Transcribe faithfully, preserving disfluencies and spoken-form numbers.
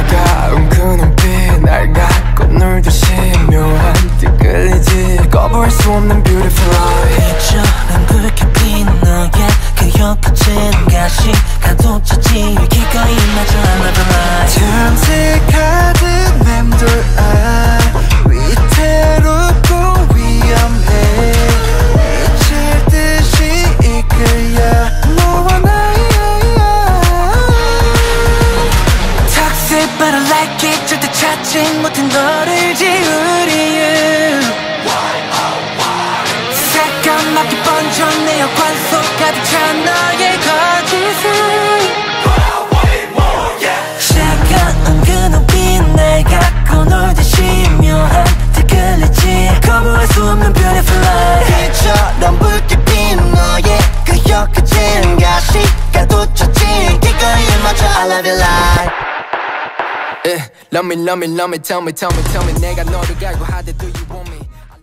차가운 그 눈빛 날 갖고 놀듯이 묘한 듯 끌리지 거부할 수 없는 beautiful eye 빛처럼 붉게 핀 너의 그 혀끝은 가시 가둬졌지 기꺼이 맞아 I love you like 틈새 가득 맴돌아 위태롭고 위험해 미칠 듯이 이끌려 너와 나의 Toxic but I like it 절대 찾지 못한 너를 지우리 you 새까맣게 번져 내 혈관 속 가득 찬 너의 거짓은 차가운 그 눈빛 날 갖고 놀듯이 묘한 듯 끌리지 거부할 수 없는 beautiful light 빛처럼 붉게 핀 너의 그 혀끝은 가시가 돋쳤지 기꺼이 맞춰 I love you like Love me, love me, love me, tell me, tell me, tell me 내가 너를 갈구하되 do you want me